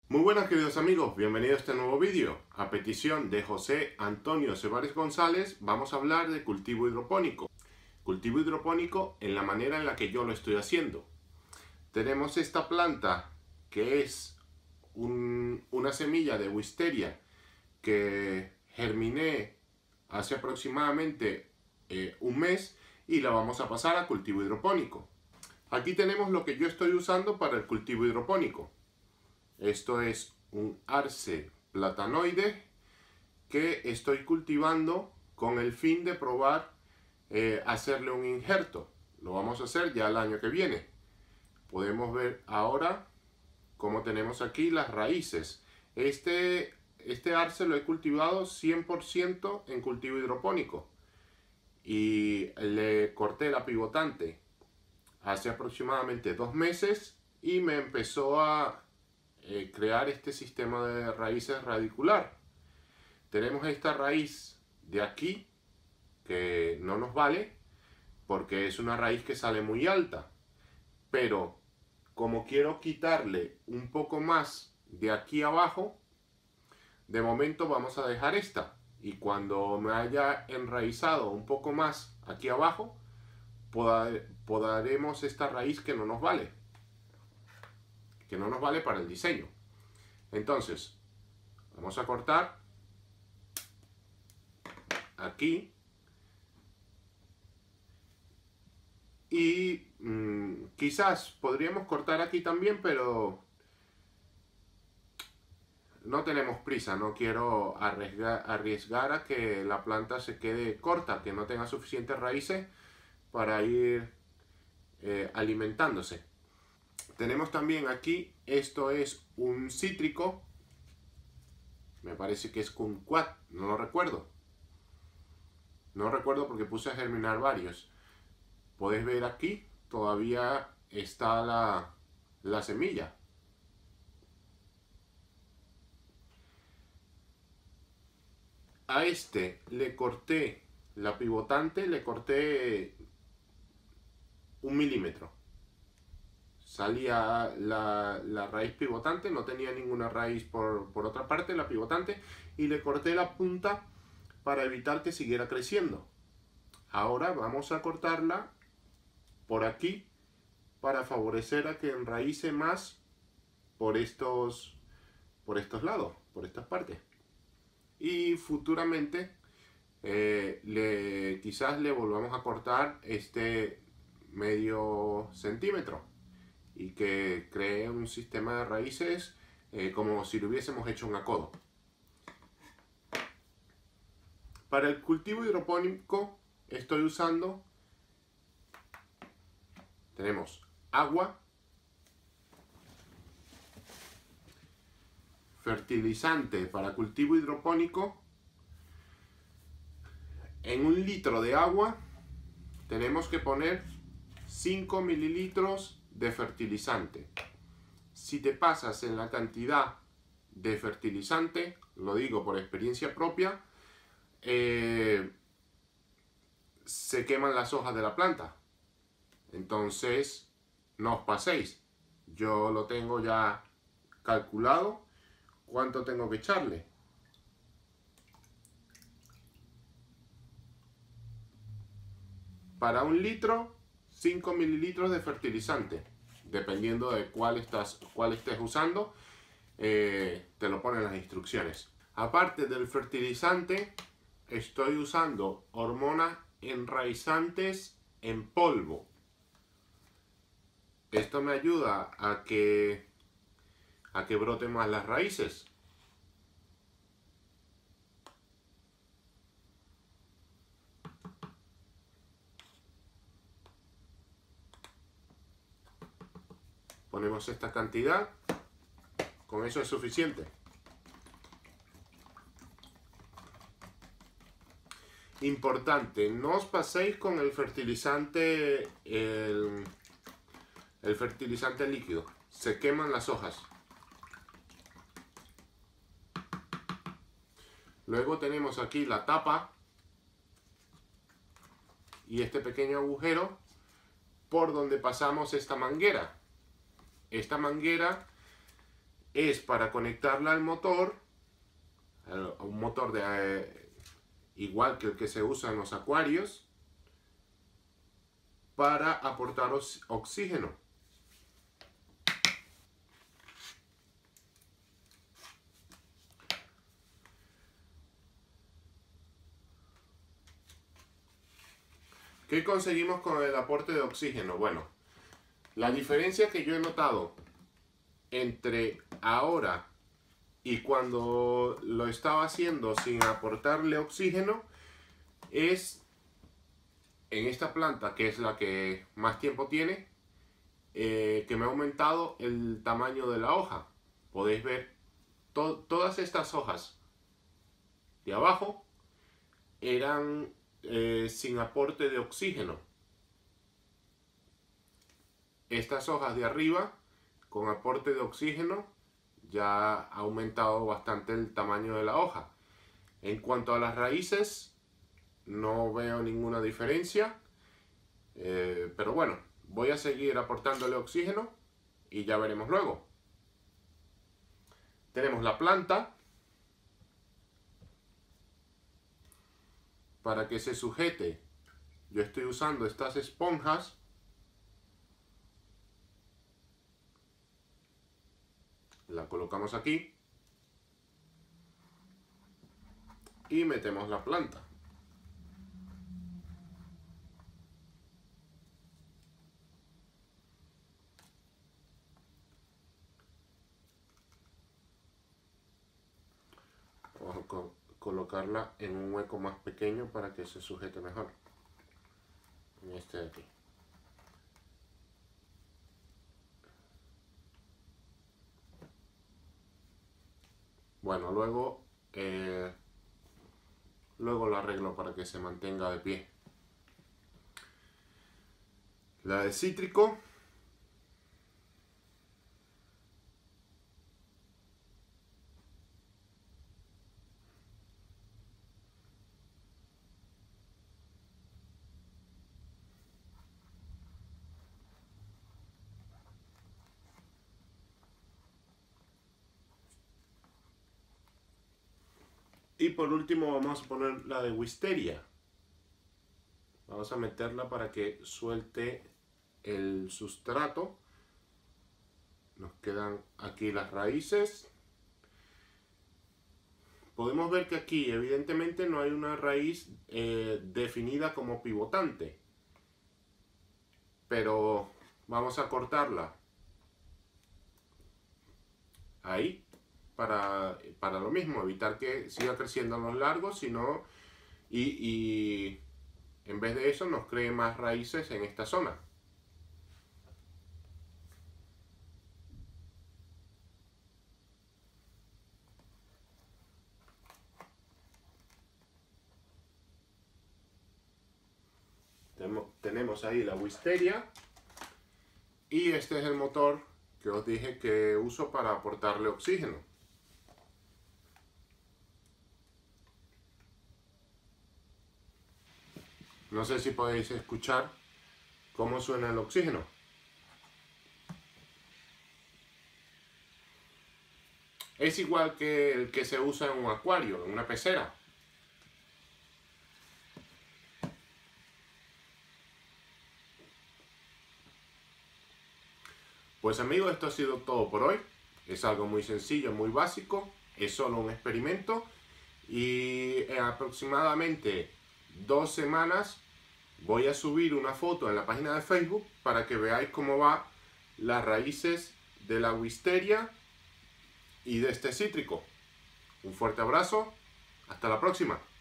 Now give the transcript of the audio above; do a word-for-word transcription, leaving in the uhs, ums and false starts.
Muy buenas, queridos amigos, bienvenidos a este nuevo vídeo. A petición de José Antonio Cebares González vamos a hablar de cultivo hidropónico. Cultivo hidropónico en la manera en la que yo lo estoy haciendo. Tenemos esta planta que es un, una semilla de wisteria que germiné hace aproximadamente eh, un mes y la vamos a pasar a cultivo hidropónico. Aquí tenemos lo que yo estoy usando para el cultivo hidropónico. Esto es un arce platanoide que estoy cultivando con el fin de probar eh, hacerle un injerto. Lo vamos a hacer ya el año que viene. Podemos ver ahora cómo tenemos aquí las raíces. Este, este arce lo he cultivado cien por ciento en cultivo hidropónico y le corté la pivotante hace aproximadamente dos meses y me empezó a Eh, crear este sistema de raíces radicular. Tenemos esta raíz de aquí que no nos vale porque es una raíz que sale muy alta, pero como quiero quitarle un poco más de aquí abajo, de momento vamos a dejar esta, y cuando me haya enraizado un poco más aquí abajo podaremos esta raíz que no nos vale que no nos vale para el diseño. Entonces vamos a cortar aquí y mmm, quizás podríamos cortar aquí también, pero no tenemos prisa. No quiero arriesgar, arriesgar a que la planta se quede corta, que no tenga suficientes raíces para ir eh, alimentándose. Tenemos también aquí, esto es un cítrico, me parece que es kumquat, no lo recuerdo. No recuerdo porque puse a germinar varios. Podéis ver aquí, todavía está la, la semilla. A este le corté la pivotante, le corté un milímetro. Salía la, la raíz pivotante, no tenía ninguna raíz por, por otra parte, la pivotante, y le corté la punta para evitar que siguiera creciendo. Ahora vamos a cortarla por aquí para favorecer a que enraíce más por estos, por estos lados, por estas partes. Y futuramente eh, le, quizás le volvamos a cortar este medio centímetro y que cree un sistema de raíces eh, como si lo hubiésemos hecho un acodo. Para el cultivo hidropónico estoy usando, tenemos agua, fertilizante para cultivo hidropónico. En un litro de agua tenemos que poner cinco mililitros de fertilizante. Si te pasas en la cantidad de fertilizante, lo digo por experiencia propia, eh, se queman las hojas de la planta. Entonces no os paséis. Yo lo tengo ya calculado cuánto tengo que echarle. Para un litro, cinco mililitros de fertilizante. Dependiendo de cuál, estás, cuál estés usando, eh, te lo ponen las instrucciones. Aparte del fertilizante, estoy usando hormonas enraizantes en polvo. Esto me ayuda a que, a que broten más las raíces. Ponemos esta cantidad, con eso es suficiente. Importante, no os paséis con el fertilizante, el, el fertilizante líquido, se queman las hojas. Luego tenemos aquí la tapa y este pequeño agujero por donde pasamos esta manguera. Esta manguera es para conectarla al motor, a un motor de, eh, igual que el que se usa en los acuarios, para aportar oxígeno. ¿Qué conseguimos con el aporte de oxígeno? Bueno, la diferencia que yo he notado entre ahora y cuando lo estaba haciendo sin aportarle oxígeno es en esta planta, que es la que más tiempo tiene, eh, que me ha aumentado el tamaño de la hoja. Podéis ver to todas estas hojas de abajo eran eh, sin aporte de oxígeno. Estas hojas de arriba con aporte de oxígeno ya ha aumentado bastante el tamaño de la hoja. En cuanto a las raíces, no veo ninguna diferencia, eh, pero bueno, voy a seguir aportándole oxígeno y ya veremos luego. Tenemos la planta. Para que se sujete, yo estoy usando estas esponjas. La colocamos aquí y metemos la planta. Vamos a co- colocarla en un hueco más pequeño para que se sujete mejor. En este de aquí. Bueno, luego, eh, luego lo arreglo para que se mantenga de pie. La de cítrico. Y por último vamos a poner la de wisteria. Vamos a meterla para que suelte el sustrato. Nos quedan aquí las raíces. Podemos ver que aquí evidentemente no hay una raíz eh, definida como pivotante. Pero vamos a cortarla ahí. Para, para lo mismo, evitar que siga creciendo a los largos, sino y, y en vez de eso nos cree más raíces en esta zona. Tenemos, tenemos ahí la wisteria y este es el motor que os dije que uso para aportarle oxígeno. No sé si podéis escuchar cómo suena el oxígeno. Es igual que el que se usa en un acuario, en una pecera. Pues amigos, esto ha sido todo por hoy. Es algo muy sencillo, muy básico. Es solo un experimento. Y en aproximadamente dos semanas voy a subir una foto en la página de Facebook para que veáis cómo va las raíces de la wisteria y de este cítrico. Un fuerte abrazo. Hasta la próxima.